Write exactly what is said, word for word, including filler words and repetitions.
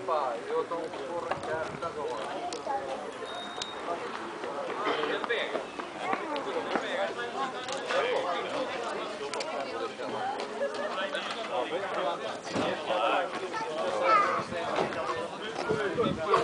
pá, eu dou um porra que já está agora. Ele pega. Ele pega.